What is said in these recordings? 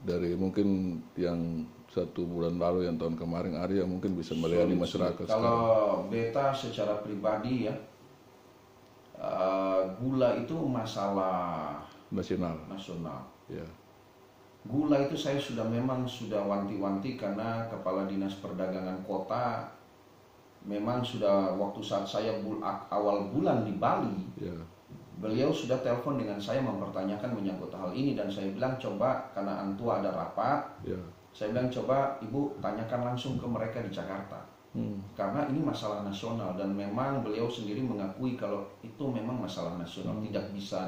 dari mungkin yang 1 bulan lalu yang tahun kemarin Arya mungkin bisa melayani masyarakat. Kalau beta secara pribadi ya, gula itu masalah Nasional. Ya. Gula itu saya memang sudah wanti-wanti karena Kepala Dinas Perdagangan Kota memang sudah waktu saat saya awal bulan di Bali, Ya. beliau sudah telepon dengan saya mempertanyakan menyangkut hal ini dan saya bilang coba karena Antua ada rapat, Ya. saya bilang coba Ibu tanyakan langsung ke mereka di Jakarta. Karena ini masalah nasional dan memang beliau sendiri mengakui kalau itu memang masalah nasional, tidak bisa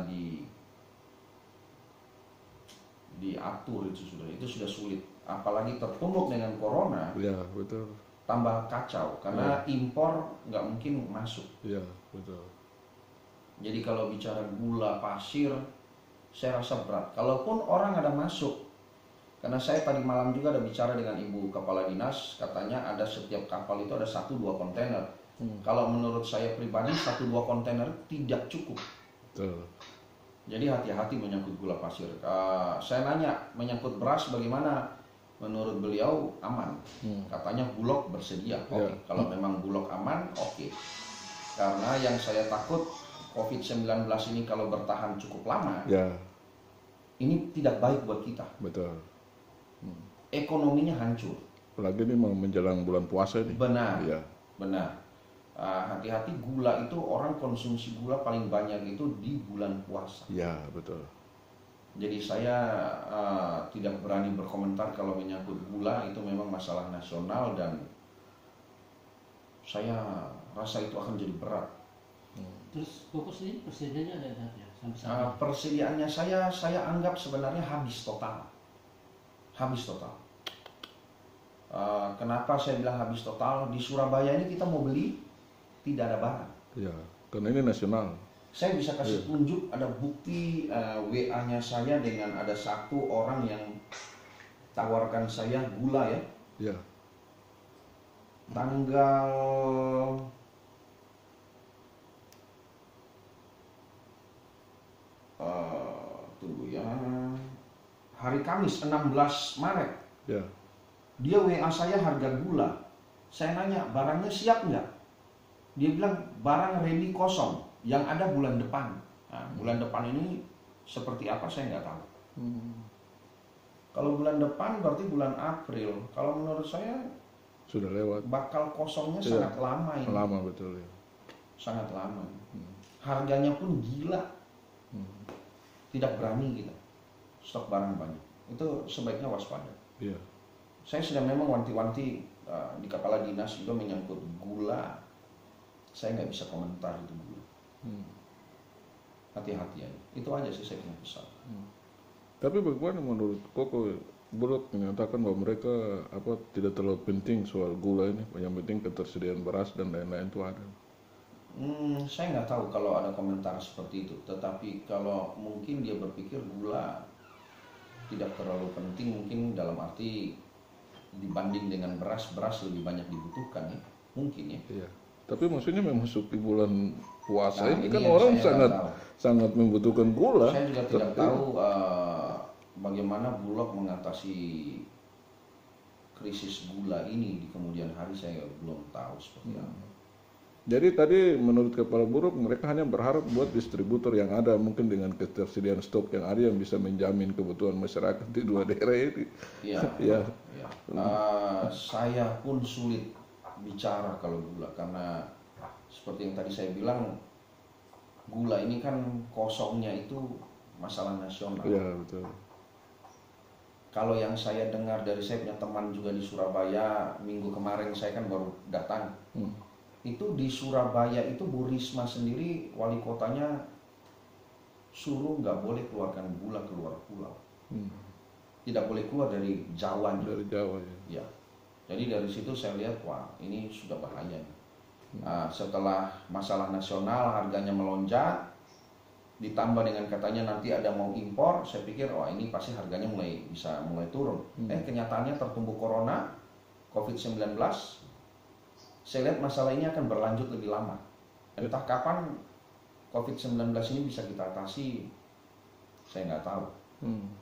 diatur, itu sudah sulit, apalagi tertumbuk dengan corona. Ya, betul. Tambah kacau karena impor nggak mungkin masuk. Ya, betul. Jadi kalau bicara gula pasir, saya rasa berat. Kalaupun orang ada masuk, karena saya tadi malam juga ada bicara dengan Ibu Kepala Dinas, katanya ada setiap kapal itu ada 1-2 kontainer. Kalau menurut saya pribadi 1-2 kontainer tidak cukup. Betul. Jadi hati-hati menyangkut gula pasir. Saya nanya menyangkut beras bagaimana? Menurut beliau aman. Katanya Bulog bersedia. Oke. Kalau memang Bulog aman, oke. Karena yang saya takut COVID-19 ini kalau bertahan cukup lama, ini tidak baik buat kita. Betul. Ekonominya hancur. Apalagi ini mau menjelang bulan puasa ini. Benar. Ya. Benar. Hati-hati, gula itu orang konsumsi gula paling banyak itu di bulan puasa. Ya, betul. Jadi saya tidak berani berkomentar kalau menyangkut gula, itu memang masalah nasional dan saya rasa itu akan jadi berat. Terus fokus ini persediaannya ada ya sampai saat ini? Persediaannya saya anggap sebenarnya habis total. Habis total. Kenapa saya bilang habis total? Di Surabaya ini kita mau beli tidak ada barang. Ya, karena ini nasional. Saya bisa kasih tunjuk ada bukti WA-nya saya dengan ada satu orang yang tawarkan saya gula ya. Ya. Tanggal tunggu ya. Hari Kamis 16 Maret. Ya. Dia WA saya harga gula. Saya nanya barangnya siap nggak? Dia bilang barang ready kosong. Yang ada bulan depan. Nah, bulan depan ini seperti apa saya nggak tahu. Kalau bulan depan berarti bulan April. Kalau menurut saya Sudah lewat. bakal kosongnya sangat lama ini. Lama betul ya. Sangat lama. Harganya pun gila. Tidak berani kita stok barang banyak. Itu sebaiknya waspada. Iya. Saya sudah memang wanti-wanti di Kepala Dinas juga menyangkut gula. Saya nggak bisa komentar itu gula. Hati-hati ya. Itu aja sih saya punya pesan. Tapi bagaimana menurut Koko? Bulog menyatakan bahwa mereka tidak terlalu penting soal gula ini, yang penting ketersediaan beras dan lain-lain itu ada. Saya nggak tahu kalau ada komentar seperti itu. Tetapi kalau mungkin dia berpikir gula tidak terlalu penting, mungkin dalam arti dibanding dengan beras lebih banyak dibutuhkan ya, mungkin ya. Iya. Tapi maksudnya memasuki bulan puasa ini kan yang orang saya sangat membutuhkan gula. Saya juga tidak tahu bagaimana Bulog mengatasi krisis gula ini di kemudian hari, saya belum tahu seperti apa. Jadi tadi menurut Kepala Bulog mereka hanya berharap buat distributor yang ada mungkin dengan ketersediaan stok yang ada yang bisa menjamin kebutuhan masyarakat di 2 daerah ini. Iya. Saya pun sulit bicara kalau gula karena seperti yang tadi saya bilang, gula ini kan kosongnya itu masalah nasional. Iya, betul. Kalau yang saya dengar dari saya punya teman juga di Surabaya, minggu kemarin saya kan baru datang. Itu di Surabaya itu Bu Risma sendiri, wali kotanya suruh nggak boleh keluarkan gula keluar pulau. Tidak boleh keluar dari Jawa. Dari Jawa ya. Ya. Jadi dari situ saya lihat, wah ini sudah bahaya. Setelah masalah nasional harganya melonjak, ditambah dengan katanya nanti ada mau impor, saya pikir wah ini pasti harganya bisa mulai turun. Kenyataannya tertumbuh corona, COVID-19. Saya lihat masalah ini akan berlanjut lebih lama. Entah kapan COVID-19 ini bisa kita atasi, saya nggak tahu.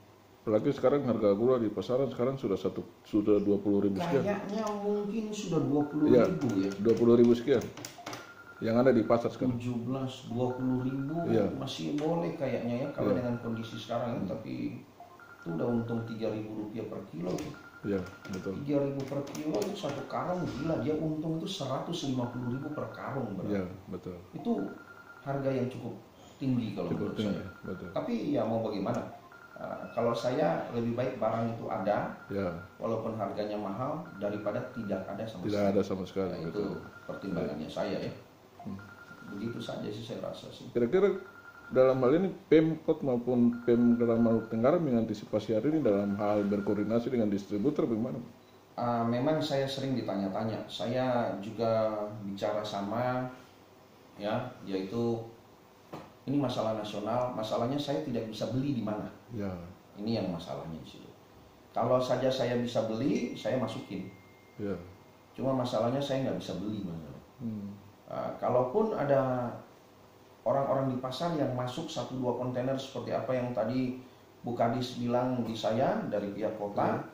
Apalagi sekarang harga gula di pasaran sekarang sudah 20.000 sekian. Kayaknya mungkin sudah 20 Iya, ribu ya. 20.000 sekian. Yang ada di pasar sekarang. 17, 20 ribu Iya. masih boleh kayaknya ya kalau Iya. dengan kondisi sekarang ya. Tapi itu udah untung 3.000 rupiah per kilo. Iya, betul. 3.000 per kilo itu satu karung, gila, dia untung itu 150 ribu per karung, bro. Iya, betul. Itu harga yang cukup tinggi kalau Cukup menurut tinggi, saya. betul. Tapi ya mau bagaimana? Kalau saya lebih baik barang itu ada, Ya, walaupun harganya mahal, daripada tidak ada sama tidak sekali. ada sama sekali, Nah, itu betul. pertimbangannya saya ya. Begitu saja sih saya rasa sih. Kira-kira dalam hal ini Pemkot maupun Pemda Maluku Tenggara mengantisipasi hari ini dalam hal berkoordinasi dengan distributor bagaimana? Memang saya sering ditanya-tanya. Saya juga bicara sama ya, yaitu ini masalah nasional. Masalahnya saya tidak bisa beli di mana. Ya, Ini yang masalahnya di situ. Kalau saja saya bisa beli, saya masukin. ya. Cuma masalahnya saya nggak bisa beli, masalah. Hmm. Kalaupun ada orang-orang di pasar yang masuk 1-2 kontainer seperti apa yang tadi Bu Kadis bilang di saya dari pihak kota,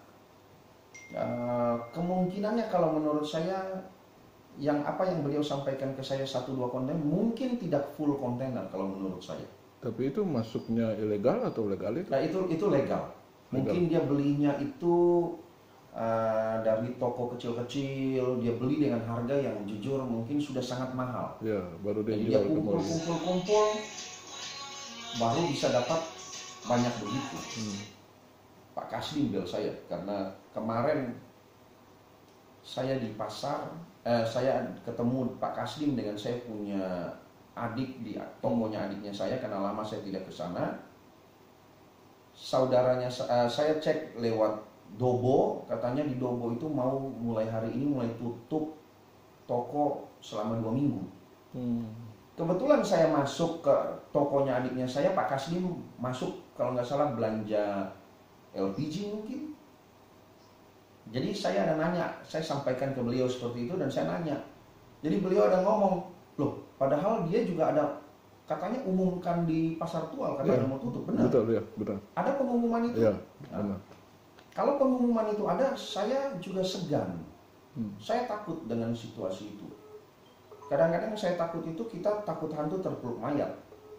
kemungkinannya kalau menurut saya yang beliau sampaikan ke saya 1-2 kontainer mungkin tidak full kontainer kalau menurut saya. Tapi itu masuknya ilegal atau legal itu? Nah itu legal. Mungkin dia belinya itu dari toko kecil-kecil, dia beli dengan harga yang jujur mungkin sudah sangat mahal. Ya, baru dia Jadi dia jual ke mall. kumpul baru bisa dapat banyak begitu. Pak Kasdim bel saya karena kemarin saya di pasar, saya ketemu Pak Kasdim dengan saya punya adik di tokonya adiknya saya karena lama saya tidak ke sana. Saudaranya saya cek lewat Dobo, katanya di Dobo itu mau mulai hari ini mulai tutup toko selama 2 minggu. Kebetulan saya masuk ke tokonya adiknya saya, Pak Kasdim masuk kalau nggak salah belanja LPG mungkin. Jadi saya ada nanya, saya sampaikan ke beliau seperti itu dan saya nanya. Jadi beliau ada ngomong, loh padahal dia juga ada katanya umumkan di pasar tual katanya mau tutup, benar? Betul, ya, benar. Ada pengumuman itu? Ya, benar. Kalau pengumuman itu ada, saya juga segan. Saya takut dengan situasi itu. Kadang-kadang saya takut itu kita takut hantu terpeluk mayat.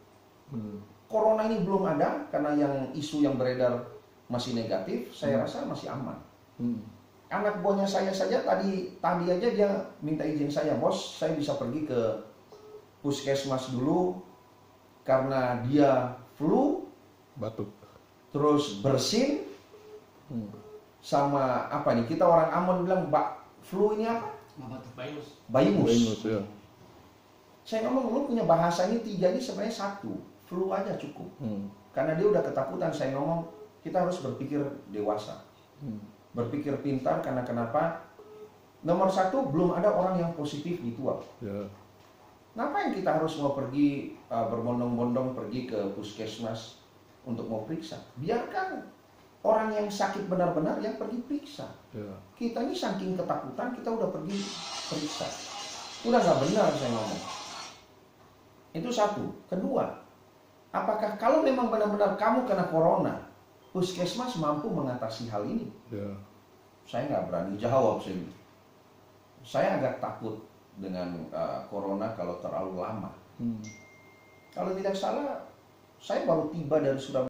Corona ini belum ada karena yang isu yang beredar masih negatif, saya rasa masih aman. Anak buahnya saya saja tadi aja dia minta izin saya, bos, saya bisa pergi ke puskesmas dulu karena dia flu, Batuk. terus bersin, sama apa nih? Kita orang Ambon bilang, Mbak, flu ini apa? Baymus. Baymus, ya. Saya ngomong, lu punya bahasa ini 3 ini sebenarnya 1, flu aja cukup. Karena dia udah ketakutan. Saya ngomong, kita harus berpikir dewasa, berpikir pintar. Karena kenapa? Nomor 1, belum ada orang yang positif di Tual. Ya. Ngapain kita harus mau pergi berbondong-bondong pergi ke puskesmas untuk mau periksa? Biarkan orang yang sakit benar-benar yang pergi periksa. Ya. Kita ini saking ketakutan kita udah pergi periksa. Udah nggak benar saya ngomong. Itu 1. Kedua, apakah kalau memang benar-benar kamu kena corona, puskesmas mampu mengatasi hal ini? Ya. Saya nggak berani jawab sih. Saya agak takut dengan corona kalau terlalu lama. Kalau tidak salah, saya baru tiba dari Surabaya.